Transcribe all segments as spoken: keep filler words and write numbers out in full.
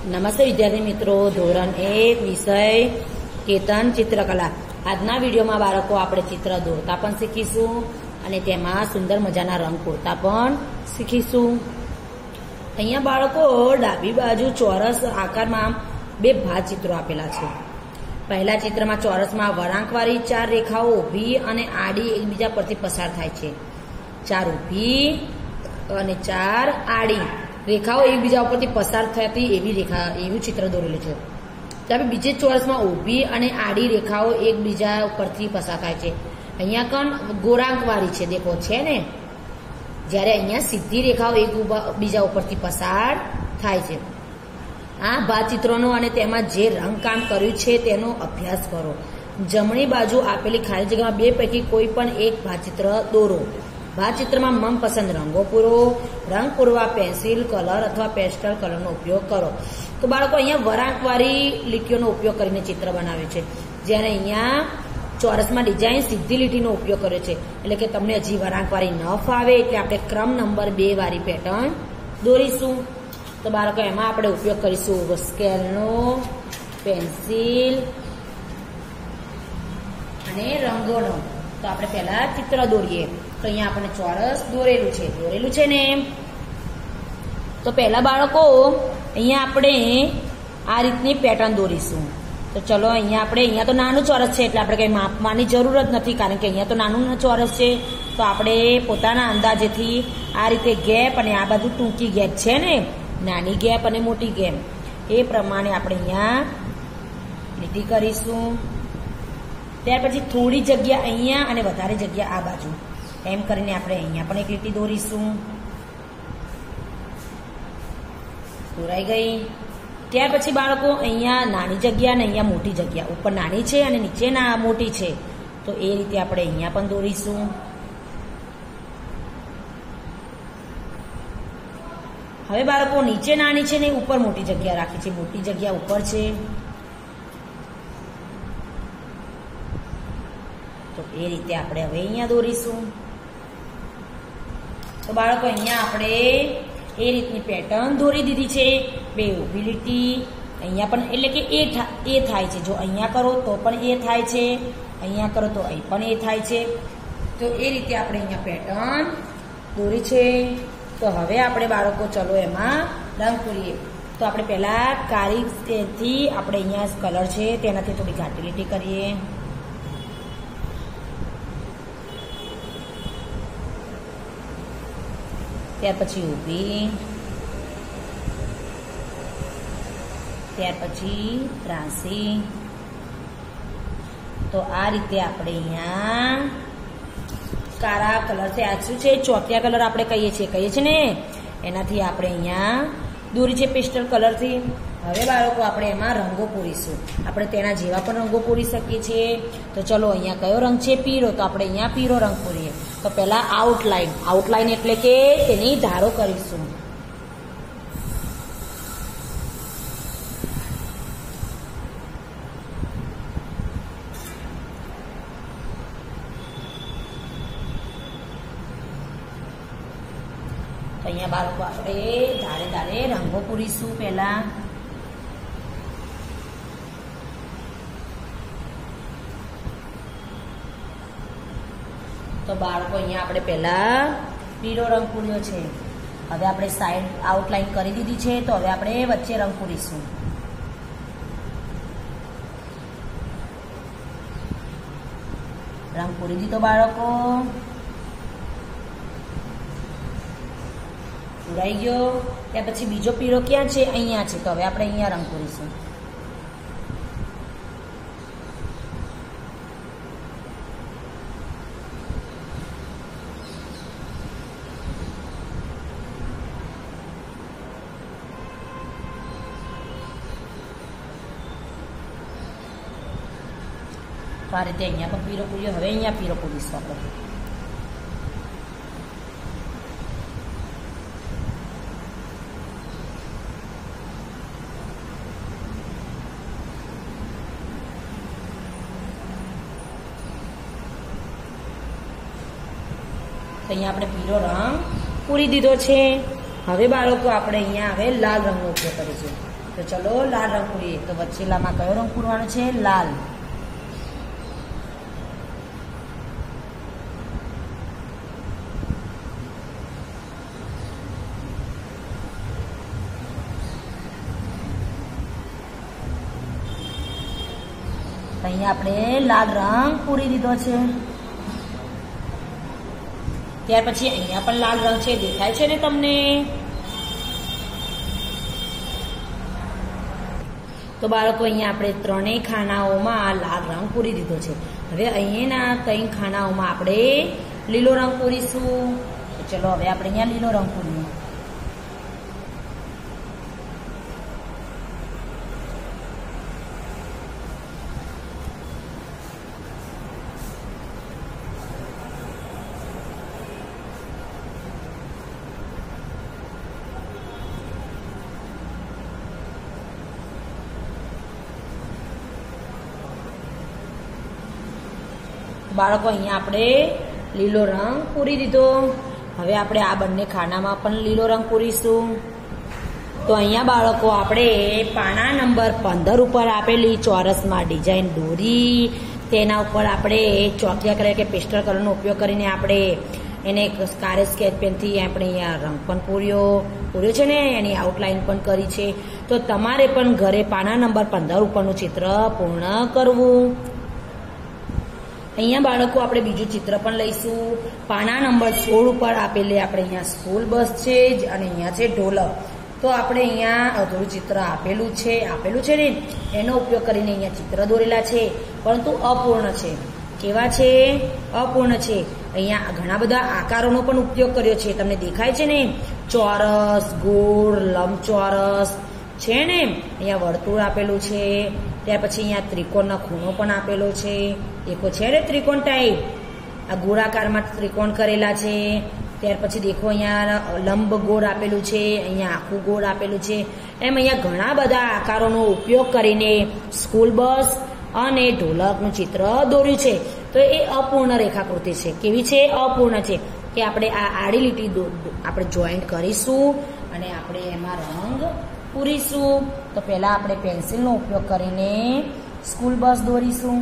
નમસ્તે વિદ્યાર્થી મિત્રો, ધોરણ એક વિષય કેતન ચિત્રકલા. આજના વિડીયોમાં બાળકો આપણે ચિત્ર દોરતા પણ શીખીશું અને તેમાં સુંદર મજાના રંગ પૂરતા પણ શીખીશું. અહીંયા બાળકો ડાબી બાજુ ચોરસ આકારમાં બે ભાત ચિત્રો આપેલા છે. પહેલા ચિત્રમાં ચોરસમાં વળાંકવાળી ચાર રેખાઓ ઊભી અને આડી એકબીજા પરથી પસાર થાય છે. ચાર ઊભી અને ચાર આડી રેખાઓ એકબીજા ઉપરથી પસાર થતી એવી રેખા એવું ચિત્ર દોરેલું છે. ત્યારે બીજે ચોરસમાં ઊભી અને આડી રેખાઓ એકબીજા ઉપરથી પસાર થાય છે. અહીંયા કણ ગોળાંકવાળી છે, દેખો છે ને, જ્યારે અહીંયા સીધી રેખાઓ એક બીજા ઉપરથી પસાર થાય છે. આ ભાત ચિત્રોનો અને તેમાં જે રંગકામ કર્યું છે તેનો અભ્યાસ કરો. જમણી બાજુ આપેલી ખાલી જગ્યામાં બે પૈકી કોઈ પણ એક ભાતચિત્ર દોરો. ભાતચિત્રમાં મનપસંદ રંગો પૂરો. રંગ પૂરવા પેન્સિલ, કલર અથવા પેસ્ટલ કલરનો ઉપયોગ કરો. તો બાળકો અહીંયા વળાંકવાળી લીટીઓનો ઉપયોગ કરીને ચિત્ર બનાવ્યું છે, જ્યારે અહીંયા ચોરસમાં ડિઝાઇન સીધી લીટીનો ઉપયોગ કર્યો છે. એટલે કે તમને હજી વળાંકવાળી ન ફાવે એટલે આપણે ક્રમ નંબર બે વાળી પેટર્ન દોરીશું. તો બાળકો એમાં આપણે ઉપયોગ કરીશું સ્કેલનો, પેન્સિલ અને રંગોનો. તો આપણે પહેલા ચિત્ર દોરીએ. તો અહીંયા આપણે ચોરસ દોરેલું છે દોરેલું છે ને. તો પહેલા બાળકો અહીંયા આપણે આ રીતની પેટર્ન દોરીશું. તો ચલો અહીંયા આપણે અહીંયા તો નાનું ચોરસ છે એટલે આપણે કંઈ માપવાની જરૂર જ નથી, કારણ કે અહીંયા તો નાનું ચોરસ છે. તો આપણે પોતાના અંદાજેથી આ રીતે ગેપ અને આ બાજુ ટૂંકી ગેપ છે ને, નાની ગેપ અને મોટી ગેપ, એ પ્રમાણે આપણે અહીંયા લીટી કરીશું. ત્યાર પછી થોડી જગ્યા અહીંયા અને વધારે જગ્યા આ બાજુ, એમ કરીને આપણે અહીંયા પણ એક લીટી દોરીશું. દોરાઈ ગઈ. ત્યાર પછી બાળકો અહીંયા નાની જગ્યા અને અહીંયા મોટી જગ્યા, ઉપર નાની છે અને નીચે ના મોટી છે, તો એ રીતે આપણે અહીંયા પણ દોરીશું. હવે બાળકો નીચે નાની છે ને ઉપર મોટી જગ્યા રાખી છે, મોટી જગ્યા ઉપર છે, તો એ રીતે આપણે હવે અહીંયા દોરીશું. તો બાળકો અહીંયા આપણે એ રીતની પેટર્ન દોરી દીધી છે. બે ઊભી લીટી અહીંયા પણ, એટલે કે એ એ થાય છે. જો અહીંયા કરો તો પણ એ થાય છે, અહીંયા કરો તો અહીં પણ એ થાય છે. તો એ રીતે આપણે અહીંયા પેટર્ન દોરી છે. તો હવે આપણે બાળકો ચલો એમાં રંગ પૂરીએ. તો આપણે પહેલા કાળી આપણે અહીંયા કલર છે તેનાથી થોડી ઘાટી લીટી કરીએ. ત્યાર પછી ઊભી, ત્યાર પછી ત્રાસી. તો આ રીતે આપણે અહીંયા કાળા કલર છે, આ શું છે ચોકિયા કલર આપણે કહીએ છીએ કહીએ છીએ ને, એનાથી આપણે અહીંયા દોરી છે પેસ્ટલ કલરથી. હવે બાળકો આપણે એમાં રંગો પૂરીશું. આપણે તેના જેવા પણ રંગો પૂરી શકીએ છીએ. તો ચલો અહીંયા કયો રંગ છે? પીળો. તો આપણે અહીંયા પીળો રંગ પૂરીએ. તો પહેલા આઉટલાઈન, આઉટલાઈન એટલે કે તેની ધારો કરીશું. તો અહીંયા બાળકો આપણે ધારે ધારે રંગો પૂરીશું. પહેલા તો બાળકો અહીંયા આપણે પહેલા પીળો રંગ પૂર્યો છે. હવે આપણે સાઈડ આઉટલાઈન કરી દીધી છે. તો હવે આપણે વચ્ચે રંગ પૂરીશું. રંગ પૂરી દીધો બાળકો, પૂરાઈ ગયો. ત્યાર પછી બીજો પીળો ક્યાં છે? અહીંયા છે. તો હવે આપણે અહીંયા રંગ પૂરીશું. તો આ રીતે અહીંયા પણ પીળો પૂર્યો. હવે અહીંયા પીળો પૂરીશું આપણે. અહીંયા આપણે પીળો રંગ પૂરી દીધો છે. હવે બાળકો આપણે અહીંયા હવે લાલ રંગનો ઉપયોગ કરીશું. તો ચલો લાલ રંગ પૂરીએ. તો વચ્ચેલામાં કયો રંગ પૂરવાનો છે? લાલ. અહીંયા આપણે લાલ રંગ પૂરી દીધો છે. ત્યાર પછી અહીંયા પણ લાલ રંગ છે, દેખાય છે ને તમને? તો બાળકો અહીંયા આપણે ત્રણેય ખાનાઓમાં લાલ રંગ પૂરી દીધો છે. હવે અહીંયાના ત્રણ ખાનાઓમાં આપણે લીલો રંગ પૂરીશું. ચલો હવે આપણે અહીંયા લીલો રંગ પૂરીએ. બાળકો અહીંયા આપણે લીલો રંગ પૂરી દીધો. હવે આપણે આ બંને ખાનામાં પણ લીલો રંગ પૂરીશું. તો અહીંયા બાળકો આપણે પાના નંબર પંદર ઉપર આપેલી ચોરસમાં ડિઝાઇન દોરી, તેના ઉપર આપણે ચોકિયા કલર કે પેસ્ટલ કલરનો ઉપયોગ કરીને આપણે એને કારે સ્કેચ પેનથી આપણે અહીંયા રંગ પણ પૂર્યો પૂર્યો છે ને, એની આઉટલાઇન પણ કરી છે. તો તમારે પણ ઘરે પાના નંબર પંદર ઉપરનું ચિત્ર પૂર્ણ કરવું. અહીંયા બાળકો આપણે બીજું ચિત્ર પણ લઈશું. પાના નંબર સોળ ઉપર આપેલી આપણે અહીંયા સ્કૂલ બસ છે અને અહીંયા છે ઢોલક. તો આપણે અહીંયા અધૂરું ચિત્ર આપેલું છે આપેલું છે ને એનો ઉપયોગ કરીને અહીંયા ચિત્ર દોરેલા છે, પરંતુ અપૂર્ણ છે. કેવા છે? અપૂર્ણ છે. અહીંયા ઘણા બધા આકારોનો પણ ઉપયોગ કર્યો છે, તમને દેખાય છે ને? ચોરસ, ગોળ, લંબચોરસ છે ને, અહીંયા વર્તુળ આપેલું છે. ત્યાર પછી અહીંયા ત્રિકોણનો ખૂણો પણ આપેલો છે. દેખો છે ને ત્રિકોણ ટાઈપ, આ ગોળાકારમાં ત્રિકોણ કરેલા છે. ત્યાર પછી દેખો અહીંયા લંબ ગોળ આપેલું છે, અહીંયા આખું ગોળ આપેલું છે. એમ અહીંયા ઘણા બધા આકારોનો ઉપયોગ કરીને સ્કૂલ બસ અને ઢોલકનું ચિત્ર દોર્યું છે. તો એ અપૂર્ણ રેખાકૃતિ છે. કેવી છે? અપૂર્ણ છે. કે આપણે આ આડી લીટી આપણે જોઈન્ટ કરીશું અને આપણે એમાં રંગ પૂરીશું. તો પહેલા આપણે પેન્સિલનો ઉપયોગ કરીને સ્કૂલ બસ દોરીશું.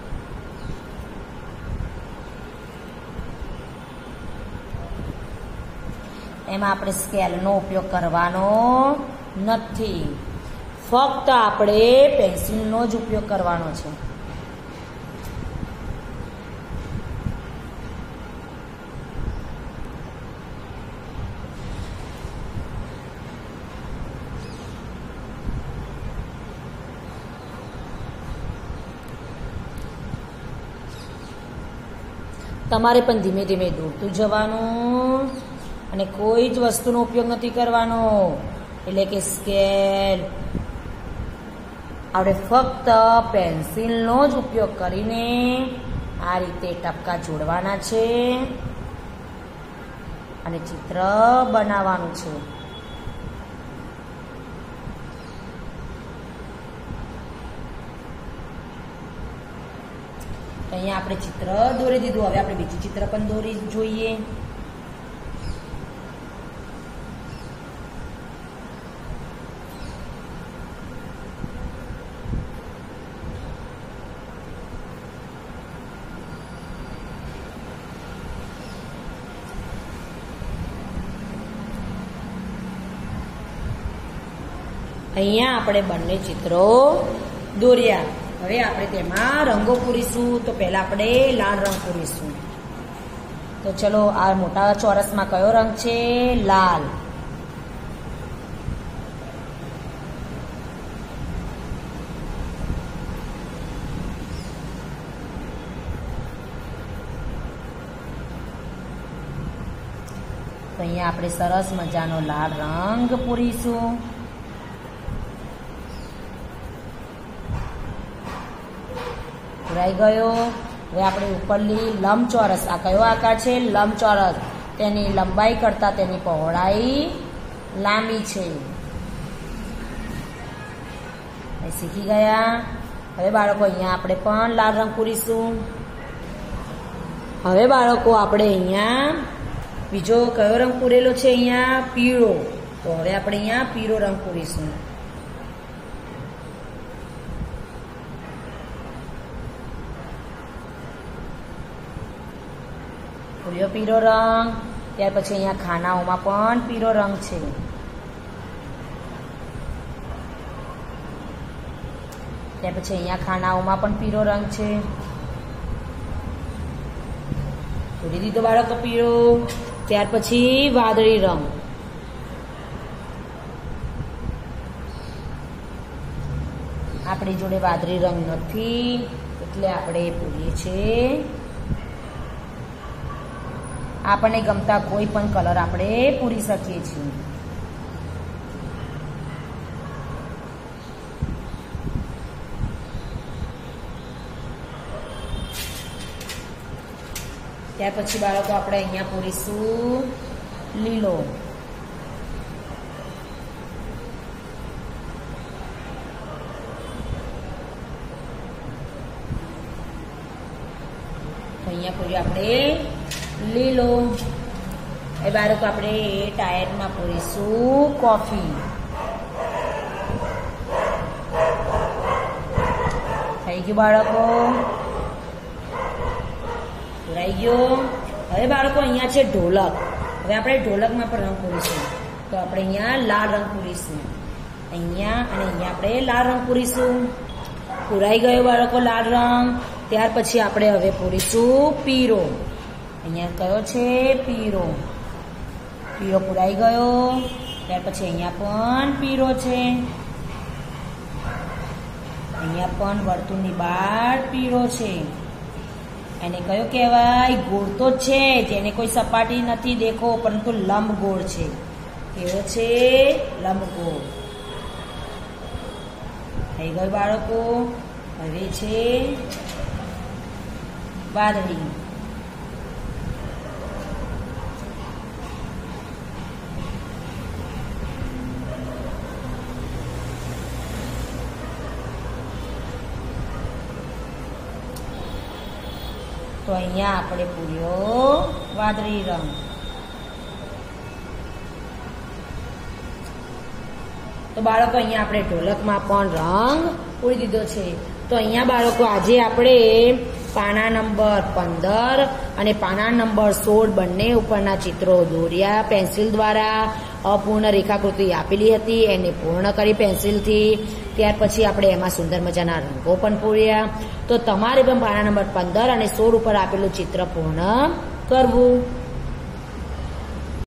એમાં આપણે સ્કેલનો ઉપયોગ કરવાનો નથી, ફક્ત આપણે પેન્સિલનો જ ઉપયોગ કરવાનો છે. તમારે પણ ધીમે ધીમે દોરતું જવાનું અને કોઈ જ વસ્તુનો ઉપયોગ નથી કરવાનો, એટલે કે સ્કેલ. આપણે ફક્ત પેન્સિલનો જ ઉપયોગ કરીને આ રીતે ટપકા જોડવાના છે અને ચિત્ર બનાવવાનું છે. અહીંયા આપણે ચિત્ર દોરી દીધું. હવે આપણે બીજું ચિત્ર પણ દોરી જોઈએ. અહીંયા આપણે બંને ચિત્રો દોર્યા. હવે આપણે તેમાં રંગો પૂરીશું. તો પહેલા આપણે લાલ રંગ પૂરીશું. તો ચલો આ મોટા ચોરસમાં કયો રંગ છે? લાલ. તો અહીંયા આપણે સરસ મજાનો લાલ રંગ પૂરીશું. પૂરાઈ ગયો. હવે આપણે ઉપરલી લંબચોરસ, આ કયો આકાર છે? લંબચોરસ. તેની લંબાઈ કરતા તેની પહોળાઈ લાંબી છે. શીખી ગયા. હવે બાળકો અહીંયા આપણે પણ લાલ રંગ પૂરીશું. હવે બાળકો આપણે અહીંયા બીજો કયો રંગ પૂરેલો છે? અહીંયા પીળો. તો હવે આપણે અહીંયા પીળો રંગ પૂરીશું. પૂર્યો પીળો રંગ. ત્યાર પછી અહીંયા ખાનાઓમાં પણ પીળો રંગ છે. ત્યાર પછી અહીંયા ખાનાઓમાં પણ પીળો રંગ છે. પૂરી દીધો બાળકો પીળો. ત્યાર પછી વાદળી રંગ. આપણી જોડે વાદળી રંગ નથી એટલે આપણે પૂરીએ છીએ. આપણને ગમતા કોઈ પણ કલર આપણે પૂરી શકીએ છીએ. ત્યાર પછી બાળકો આપણે અહીંયા પૂરીશું લીલો. અહીંયા પૂરી આપણે લીલો. એ બાળકો આપણે એ ટાયરમાં પૂરીશું કોફી. થઈ ગયું બાળકો? પૂરાઈ ગયો. હવે બાળકો અહીંયા છે ઢોલક. હવે આપણે ઢોલકમાં પણ રંગ પૂરીશું. તો આપણે અહીંયા લાલ રંગ પૂરીશું. અહીંયા અને અહીંયા આપણે લાલ રંગ પૂરીશું. પૂરાઈ ગયો બાળકો લાલ રંગ. ત્યાર પછી આપણે હવે પૂરીશું પીળો. અહીંયા કયો છે? પીળો. પીળો પૂરાઈ ગયો. ત્યાર પછી અહીંયા પણ પીળો છે. અહીંયા પણ વર્તુળની બહાર પીળો છે. એને કયો કહેવાય? ગોળ તો છે, જેને કોઈ સપાટી નથી દેખો, પરંતુ લંબગોળ છે. કેવો છે? લંબગોળ. થઈ ગયું બાળકો. હવે છે વાદળી. તો અહીંયા આપણે પૂર્યો વાદળી રંગ. તો બાળકો અહીંયા આપણે ઢોલકમાં પણ રંગ પૂરી દીધો છે. તો અહીંયા બાળકો આજે આપણે પાના નંબર પંદર અને પાના નંબર સોળ બંને ઉપરના ચિત્રો દોર્યા પેન્સિલ દ્વારા. અપૂર્ણ રેખાકૃતિ આપેલી હતી એને પૂર્ણ કરી પેન્સિલથી. ત્યાર પછી આપણે એમાં સુંદર મજાના રંગો પણ પૂર્યા. તો તમારે પણ પાના નંબર પંદર અને સોળ ઉપર આપેલું ચિત્ર પૂર્ણ કરવું.